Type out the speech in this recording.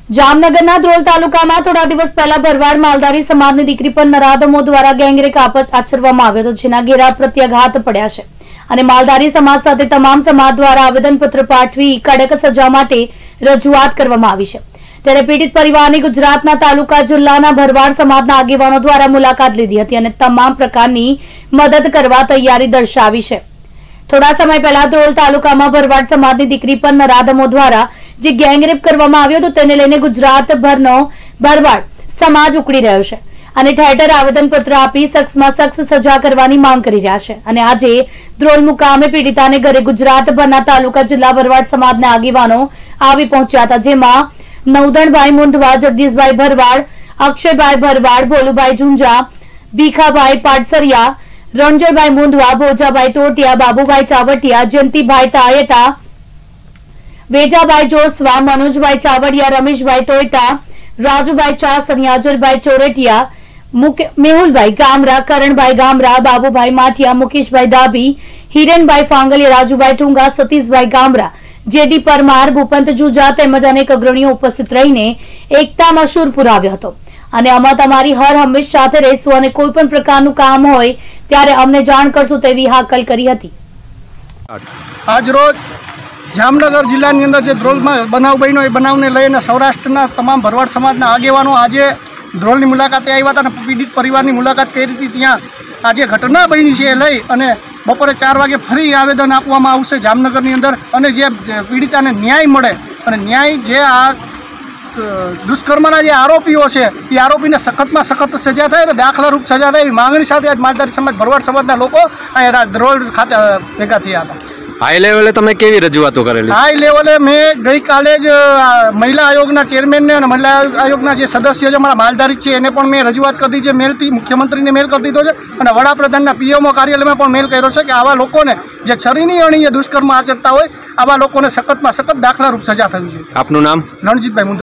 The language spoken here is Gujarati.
જામનગરના ધ્રોલ તાલુકામાં થોડા દિવસ પહેલા ભરવાડ માલધારી સમાજની દીકરી પર નરાધમો દ્વારા ગેંગરેપ આચરવામાં આવ્યો હતો, જેના ઘેરા પ્રત્યાઘાત પડ્યા છે અને માલધારી સમાજ સાથે તમામ સમાજ દ્વારા આવેદનપત્ર પાઠવી કડક સજા માટે રજૂઆત કરવામાં આવી છે। ત્યારે પીડિત પરિવારની ગુજરાતના તાલુકા જિલ્લાના ભરવાડ સમાજના આગેવાનો દ્વારા મુલાકાત લીધી હતી અને તમામ પ્રકારની મદદ કરવા તૈયારી દર્શાવી છે। થોડા સમય પહેલા ધ્રોલ તાલુકામાં ભરવાડ સમાજની દીકરી પર નરાધમો દ્વારા જે ગેંગરેપ કરવામાં આવ્યો હતો તેને લઈને ગુજરાતભરનો ભરવાડ સમાજ ઉકળી રહ્યો છે અને ઠેર ઠેર આવેદનપત્ર આપી સખ્તમાં સખ્ત સજા કરવાની માંગ કરી રહ્યા છે। અને આજે ધ્રોલ મુકામે પીડિતાને ઘરે ગુજરાતભરના તાલુકા જિલ્લા ભરવાડ સમાજના આગેવાનો આવી પહોંચ્યા હતા, જેમાં નવદણભાઈ મુંદવા, જગદીશભાઈ ભરવાડ, અક્ષયભાઈ ભરવાડ, ભોલુભાઈ ઝુંઝા, ભીખાભાઈ પાટસરિયા, રણજણભાઈ મુંદવા, ભોજાભાઈ ટોટિયા, બાબુભાઈ ચાવટિયા, જયંતિભાઈ ટાયેટા, વેજાભાઈ જોસવા, મનોજભાઈ ચાવડિયા, રમેશભાઈ ટોયટા, રાજુભાઈ ચાસનિયા, અજરભાઈ ચોરટિયા, મેહુલભાઈ ગામરા, કરણભાઈ ગામરા, બાબુભાઈ માઠિયા, મુકેશભાઈ ડાભી, હિરેનભાઈ ફાંગલિયા, રાજુભાઈ ઠુંગા, સતીશભાઈ ગામરા, જેડી પરમાર, ભૂપંત જુજા તેમજ અનેક અગ્રણીઓ ઉપસ્થિત રહીને એકતામાં શૂર પુરાવ્યો હતો અને અમે તમારી હર હંમેશ સાથે રહીશું અને કોઈ પણ પ્રકારનું કામ હોય ત્યારે અમને જાણ કરશું તેવી હાકલ કરી હતી। આજ રોજ જામનગર જિલ્લાની અંદર જે ધ્રોલમાં બનાવ બન્યો એ બનાવને લઈને સૌરાષ્ટ્રના તમામ ભરવાડ સમાજના આગેવાનો આજે ધ્રોલની મુલાકાતે આવ્યા હતા અને પીડિત પરિવારની મુલાકાત કરી હતી। ત્યાં આજે ઘટના બની છે એ લઈ અને બપોરે 4 વાગે ફરી આવેદન આપવામાં આવશે જામનગરની અંદર અને જે પીડિતાને ન્યાય મળે અને ન્યાય જે આ દુષ્કર્મના જે આરોપીઓ છે એ આરોપીને સખતમાં સખત સજા થાય અને દાખલારૂપ સજા થાય એવી માંગણી સાથે આજ માલધારી સમાજ ભરવાડ સમાજના લોકો અહીંયા ધ્રોલ ખાતે ભેગા થયા હતા। હાઈ લેવલે તમે કેવી રજૂઆતો કરેલી? હાઈ લેવલે મેં ગઈકાલે જ મહિલા આયોગના ચેરમેનને અને મહિલા આયોગના જે સદસ્યો છે મારા માલધારી છે એને પણ મેં રજૂઆત કરી છે, મેલથી મુખ્યમંત્રીને મેલ કરી દીધો છે અને વડાપ્રધાનના પીએમઓ કાર્યાલયમાં પણ મેલ કર્યો છે કે આવા લોકોને જે છરીની અણીએ દુષ્કર્મ આચરતા હોય આવા લોકોને સખતમાં સખત દાખલારૂપ સજા થવી જોઈએ। આપનું નામ? રણજીતભાઈ।